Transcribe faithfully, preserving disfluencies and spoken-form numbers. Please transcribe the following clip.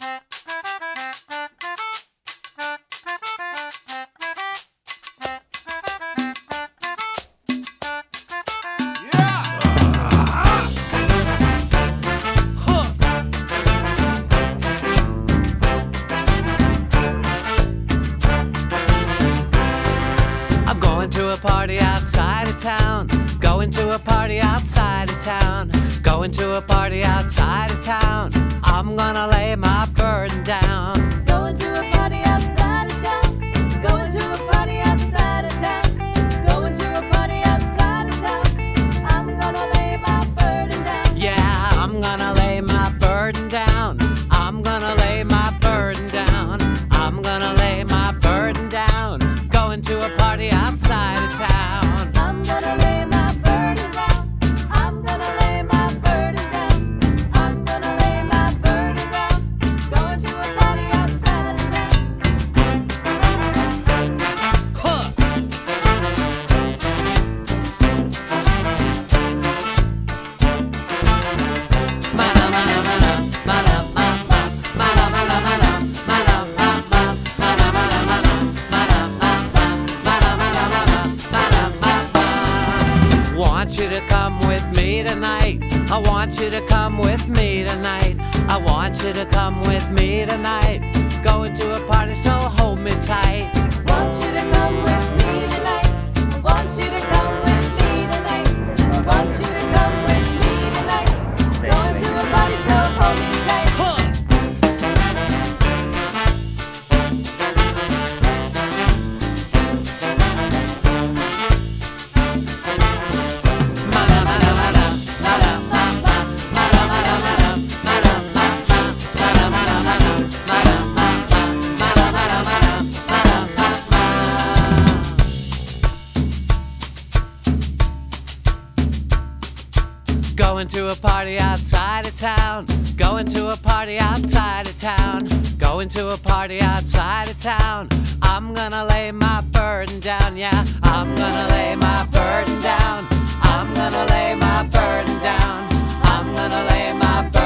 Party outside of town, going to a party outside of town, going to a party outside of town. I'm gonna lay my burden down. Going to a party outside of town, going to a party outside of town, going to a party outside of town. I'm gonna lay my burden down. Yeah, I'm gonna lay my burden down. I'm gonna lay my burden down. I'm gonna lay my burden down. Going to a party outside of town. I'm gonna lay my burden down. I'm gonna lay my burden down. I'm gonna lay my burden down. Going to a party outside of town. Huh. I want you to come with me tonight. I want you to come with me tonight. Going to a party, so hold me tight. Want you to come with me tonight. I want you to come with me tonight. I want you to come with me tonight. Going to a party, so hold me tight. Huh. Going to a party outside of town, going to a party outside of town, going to a party outside of town. I'm gonna lay my burden down, yeah, I'm gonna lay my burden down. I'm gonna lay my burden down. I'm gonna lay my burden down.